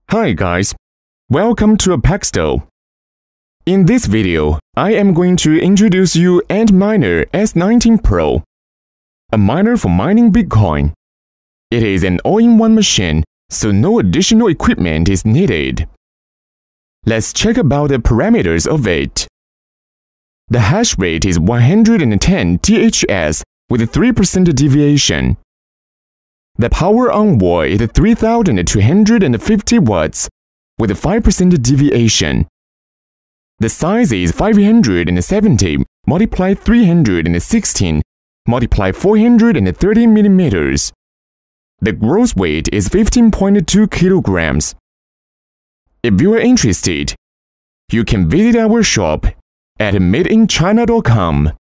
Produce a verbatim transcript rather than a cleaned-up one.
Hi guys, welcome to Apexto. In this video, I am going to introduce you Antminer S nineteen Pro, a miner for mining Bitcoin. It is an all-in-one machine, so no additional equipment is needed. Let's check about the parameters of it. The hash rate is one hundred ten T H S with three percent deviation. The power envoy is three thousand two hundred fifty watts with five percent deviation. The size is five hundred seventy multiplied three hundred sixteen multiplied four hundred thirty millimeters. The gross weight is fifteen point two kilograms. If you are interested, you can visit our shop at made in china dot com.